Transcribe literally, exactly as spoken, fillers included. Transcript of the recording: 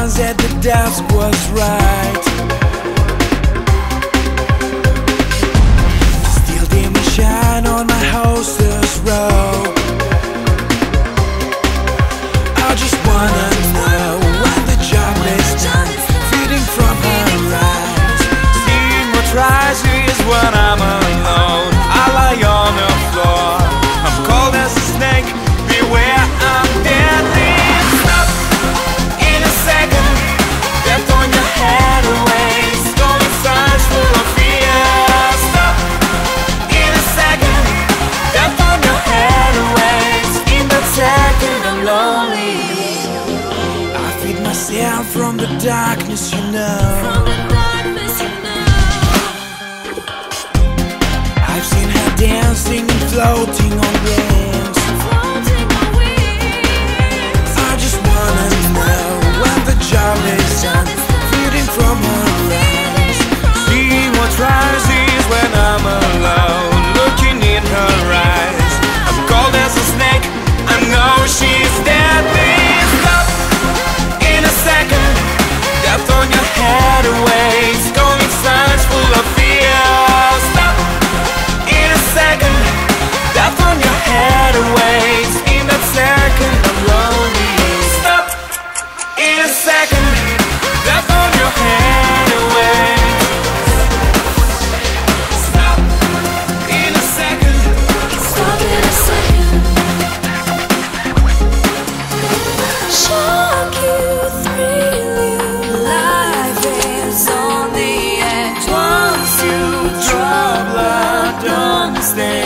sunset, the dusk was right. Still dim and shine on my hostess row. I just wanna know what the job is done, feeding from her eyes. Seeing what tries is when I'm alone. I lie on the floor, I'm cold as a snake. Beware, I'm deadly. Stop in a second, death on your head away. Stolen signs full of fear. Stop in a second, death on your head away. In that second I'm lonely. I feed myself from the darkness, you know. From the darkness, you know. I've seen her dancing and floating on wings. Floating on wings. I just wanna know when the job is done, feeding from her eyes. Seeing what rises when I'm alone, looking in her eyes. I'm cold as a snake, I know she's deadly. Stop in a second, death on your head away. Stolen signs full of fear. Stop in a second, death on your head away. In that second I'm lonely. Stop in a second, death on your head away. Stop in a second. Stop in a second. Shock you, thrill you. Life is on the edge. Once you drop, blood, don't stay.